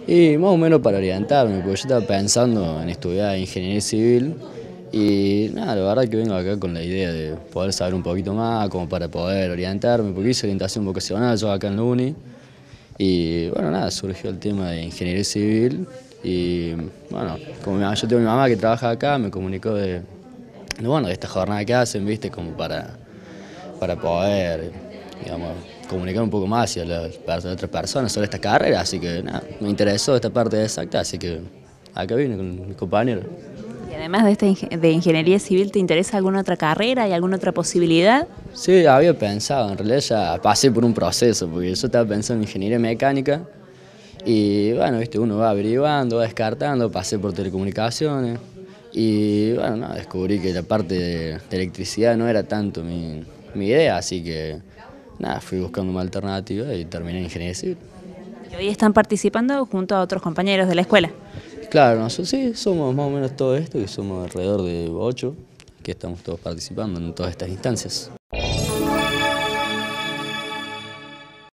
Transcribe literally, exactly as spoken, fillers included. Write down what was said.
Y más o menos para orientarme, porque yo estaba pensando en estudiar ingeniería civil y nada, la verdad que vengo acá con la idea de poder saber un poquito más, como para poder orientarme, porque hice orientación vocacional yo acá en la uni y bueno, nada, surgió el tema de ingeniería civil y bueno, como mi- yo tengo mi mamá que trabaja acá, me comunicó de, de, bueno, de esta jornada que hacen, viste, como para, para poder, digamos, comunicar un poco más hacia las pers- otras personas sobre esta carrera, así que nada, me interesó esta parte exacta, así que acá vine con mis compañeros. Y además de, esta inge- de ingeniería civil, ¿te interesa alguna otra carrera y alguna otra posibilidad? Sí, había pensado, en realidad ya pasé por un proceso, porque yo estaba pensando en ingeniería mecánica y bueno, viste, uno va averiguando, va descartando, pasé por telecomunicaciones y bueno, no, descubrí que la parte de, de electricidad no era tanto mi, mi idea, así que nada, fui buscando una alternativa y terminé en ingeniería civil. Y hoy están participando junto a otros compañeros de la escuela. Claro, nosotros sí somos más o menos todo esto y somos alrededor de ocho que estamos todos participando en todas estas instancias.